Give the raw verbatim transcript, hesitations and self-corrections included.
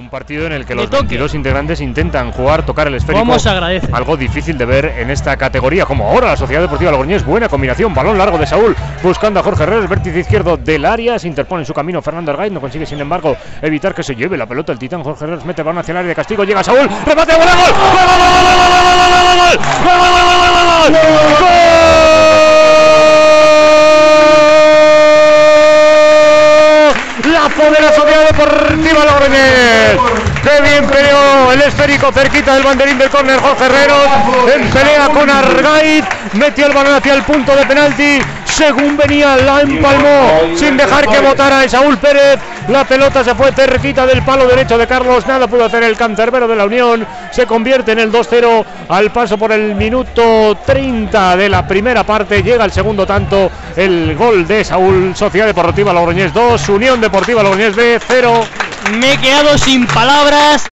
Un partido en el que los veintidós integrantes intentan jugar, tocar el esférico. ¿Cómo se agradece? Algo difícil de ver en esta categoría, como ahora la Sociedad Deportiva Logroñés. Buena combinación, balón largo de Saúl, buscando a Jorge Herrero, el vértice izquierdo del área. Se interpone en su camino Fernando Argaiz, no consigue sin embargo evitar que se lleve la pelota el titán. Jorge Herrero mete el balón hacia el área de castigo, llega Saúl, remate, gol, gol, gol, gol, gol, la poderosa Sociedad Deportiva Logroñés. ¡Qué bien peleó el esférico cerquita del banderín del córner! Jorge Herrero en pelea con Argaiz, metió el balón hacia el punto de penalti. Según venía, la empalmó sin dejar que botara a Saúl Pérez. La pelota se fue cerquita del palo derecho de Carlos. Nada pudo hacer el cancerbero de la Unión. Se convierte en el dos cero al paso por el minuto treinta de la primera parte. Llega el segundo tanto, el gol de Saúl. Sociedad Deportiva Logroñés dos, Unión Deportiva Logroñés B cero. Me he quedado sin palabras.